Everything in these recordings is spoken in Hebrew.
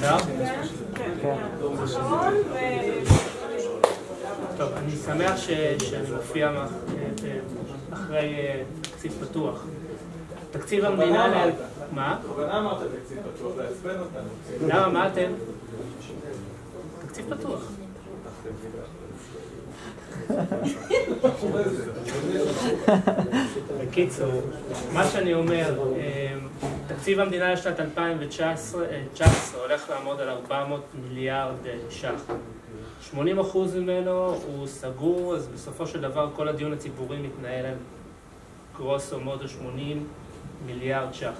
אפשר? כן. טוב, אני שמח שאני מופיע אחרי תקציב פתוח. תקציב המדינה... מה? בכוונה אמרת תקציב פתוח, להספן אותנו. למה? מה אתם? תקציב פתוח. בקיצור, מה שאני אומר, תקציב המדינה לשנת 2019 הולך לעמוד על 400 מיליארד ש"ח. 80% ממנו הוא סגור, אז בסופו של דבר כל הדיון הציבורי מתנהל על גרוסו מודו 80 מיליארד ש"ח.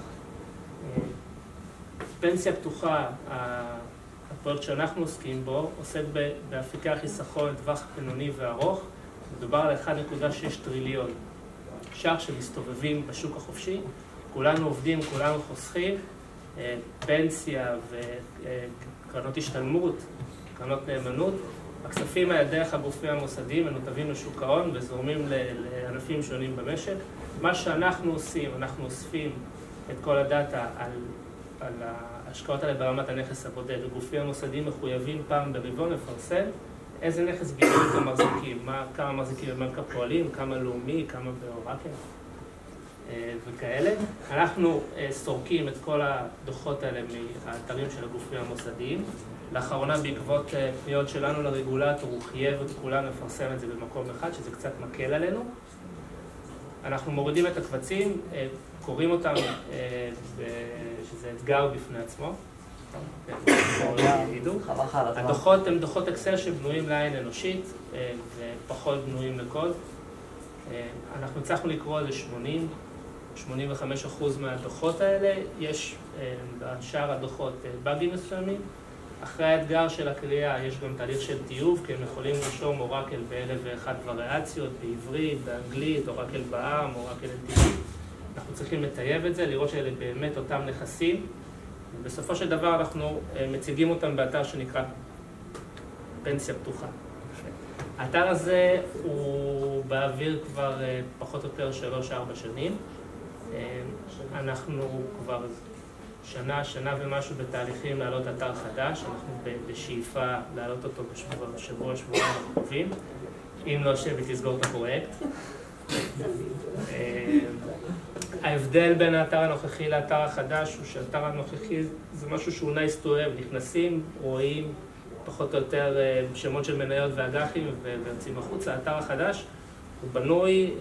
פנסיה פתוחה, הפרויקט שאנחנו עוסקים בו, עוסק באפיקי החיסכון לטווח בינוני וארוך. מדובר על 1.6 טריליון ש"ח שמסתובבים בשוק החופשי. כולנו עובדים, כולנו חוסכים, פנסיה וקרנות השתלמות, קרנות נאמנות. הכספים האלה דרך הגופים המוסדיים מנותבים לשוק ההון וזורמים לענפים שונים במשק. מה שאנחנו עושים, אנחנו אוספים את כל הדאטה על ההשקעות האלה ברמת הנכס הבודד. הגופים המוסדיים מחויבים פעם ברבעון לפרסם איזה נכס בדיוק הם מחזיקים, כמה מחזיקים בבנק הפועלים, כמה לאומי, כמה באורקל וכאלה. אנחנו סורקים את כל הדוחות האלה מהאתרים של הגופים המוסדיים. לאחרונה בעקבות פניות שלנו לרגולטור הוא חייב את כולם לפרסם את זה במקום אחד, שזה קצת מקל עלינו. אנחנו מורידים את הקבצים, קוראים אותם, שזה אתגר בפני עצמו. הדוחות הם דוחות אקסל שבנויים לעין אנושית ופחות בנויים לקוד. אנחנו הצלחנו לקרוא על 85% מהדוחות האלה. יש בשאר הדוחות באגים מסוימים. אחרי האתגר של הקריאה יש גם תהליך של טיוב, כי הם יכולים לרשום אורקל ב1,001 וריאציות, בעברית, באנגלית, אורקל בע"מ, אורקל LTD. אנחנו צריכים לטייב את זה, לראות שאלה באמת אותם נכסים. ובסופו של דבר אנחנו מציגים אותם באתר שנקרא פנסיה פתוחה. האתר הזה הוא באוויר כבר פחות או יותר 3-4 שנים. אנחנו כבר שנה ומשהו בתהליכים להעלות אתר חדש. אנחנו בשאיפה להעלות אותו שבועיים הקרובים. אם לא שבת לסגור את הפרויקט. ההבדל בין האתר הנוכחי לאתר החדש הוא שהאתר הנוכחי זה משהו שהוא nice to have. נכנסים, רואים פחות או יותר שמות של מניות ואג"חים ויוצאים החוצה. האתר החדש הוא בנוי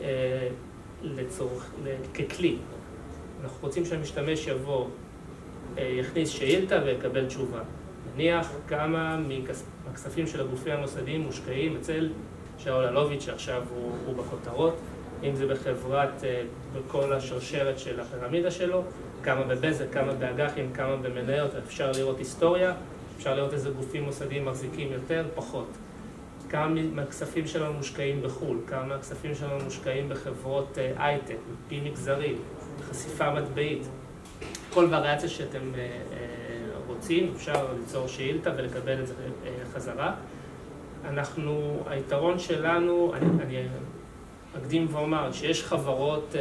ככלי. אנחנו רוצים שהמשתמש יבוא, יכניס שאילתה ויקבל תשובה. נניח כמה מהכספים של הגופים המוסדיים מושקעים אצל שאול אלוביץ' שעכשיו הוא בכותרות, אם זה בחברת, בכל השרשרת של הפירמידה שלו, כמה בבזק, כמה באג"חים, כמה במניות. אפשר לראות היסטוריה, אפשר לראות איזה גופים מוסדיים מחזיקים יותר, פחות. כמה מהכספים שלנו מושקעים בחו"ל, כמה מהכספים שלנו מושקעים בחברות הייטק, פי מגזרים, חשיפה מטבעית. כל וריאציה שאתם רוצים, אפשר ליצור שאילתה ולקבל את זה חזרה. היתרון שלנו, אני אקדים ואומר שיש חברות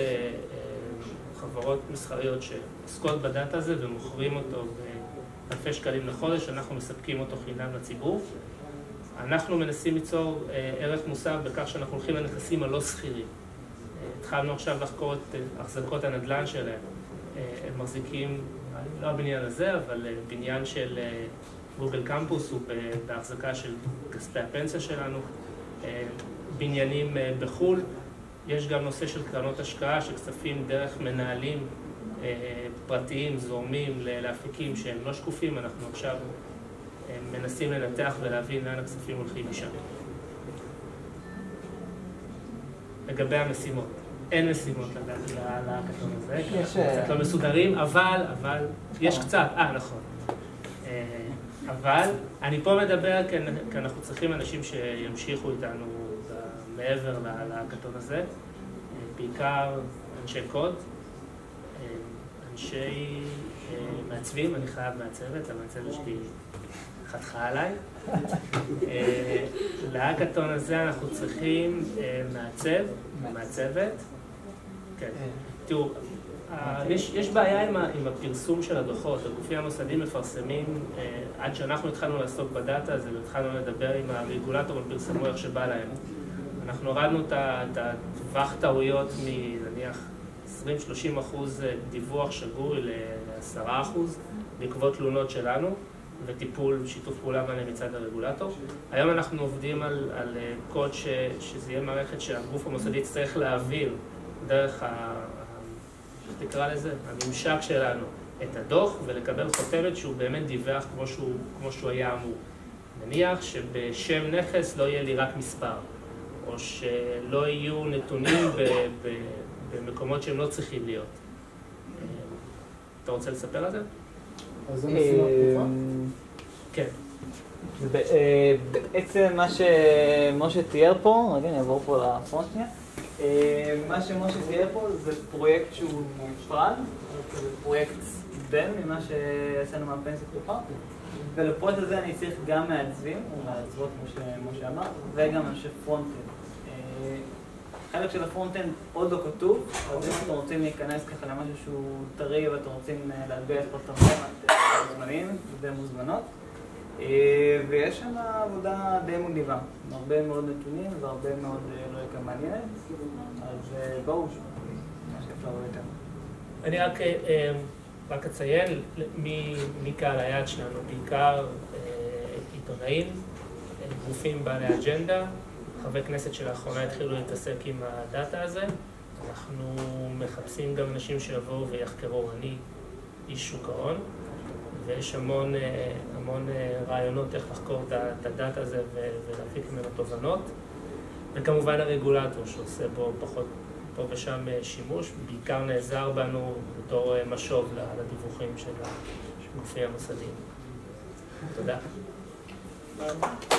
מסחריות שעוסקות בדאטה הזה ומוכרים אותו באלפי שקלים לחודש, אנחנו מספקים אותו חינם לציבור. אנחנו מנסים ליצור ערך מוסף בכך שאנחנו הולכים לנכסים הלא סחירים. התחלנו עכשיו לחקור את החזקות הנדל"ן שלהם. הם מחזיקים, לא הבניין הזה, אבל בניין של גוגל קמפוס הוא בהחזקה של כספי הפנסיה שלנו. בניינים בחו"ל. יש גם נושא של קרנות השקעה, שכספים דרך מנהלים פרטיים זורמים לאפיקים שהם לא שקופים. אנחנו עכשיו מנסים לנתח ולהבין לאן הכספים הולכים משם. לגבי המשימות, אין משימות להקטון הזה, קצת לא מסודרים, אבל יש קצת, נכון. אבל אני פה מדבר כי אנחנו צריכים אנשים שימשיכו איתנו מעבר להקטון הזה, בעיקר אנשי קוד, אנשי מעצבים, אני חייב מעצבת, המעצבת שלי חתכה עליי. להקטון הזה אנחנו צריכים מעצבת. כן. תראו, יש בעיה עם הפרסום של הדוחות. הגופים המוסדיים מפרסמים, עד שאנחנו התחלנו לעסוק בדאטה הזה והתחלנו לדבר עם הרגולטור, הם פרסמו איך שבא להם. אנחנו הורדנו את הטווח טעויות מנניח 20-30% דיווח שגוי ל10% בעקבות תלונות שלנו וטיפול, שיתוף פעולה מלא מצד הרגולטור. היום אנחנו עובדים על קוד שזה יהיה מערכת שהגוף המוסדי צריך להעביר דרך תקרא לזה, הממשק שלנו, את הדוח ולקבל חותמת שהוא באמת דיווח כמו שהוא היה אמור. נניח שבשם נכס לא יהיה לי רק מספר, או שלא יהיו נתונים במקומות שהם לא צריכים להיות. אתה רוצה לספר על זה? אז זה משימה פתוחה? כן. בעצם מה שמשה תיאר פה, רגע, אני אעבור פה לפרונט שנייה. מה שמשה תיאר פה זה פרויקט שהוא נפרד, זה פרויקט בן ממה שעשינו מהפנסיה פתוחה, ולפרויקט הזה אני צריך גם מעצבים, או מעצבות כמו שאמר, וגם אנשי פרונט-אנד. חלק של הפרונט-אנד עוד לא כתוב, אז אם אתם רוצים להיכנס ככה למשהו שהוא טרי ואתם רוצים להטביע את פרטנכם, אתם מוזמנים ומוזמנות. ויש שם עבודה די מגניבה, עם הרבה מאוד נתונים והרבה מאוד לוגיקה מעניינת, אז בואו, מה שאפשר יותר. אני רק אציין מי קהל היעד שלנו, בעיקר עיתונאים, גופים בעלי אג'נדה, חברי כנסת שלאחרונה התחילו להתעסק עם הדאטה הזה. אנחנו מחפשים גם אנשים שיבואו ויחקרו. אני איש שוק ההון, ויש המון רעיונות איך לחקור את הדאטה הזה ולהפיק ממנו תובנות. וכמובן הרגולטור שעושה בו פחות פה ושם שימוש, בעיקר נעזר בנו בתור משוב לדיווחים של הגופים המוסדיים. תודה.